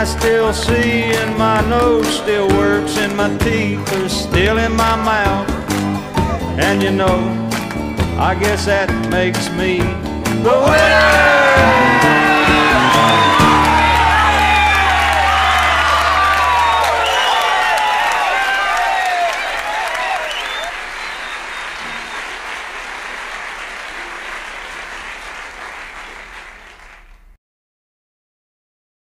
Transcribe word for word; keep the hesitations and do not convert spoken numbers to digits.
I still see, and my nose still works, and my teeth are still in my mouth. And you know, I guess that makes me the winner.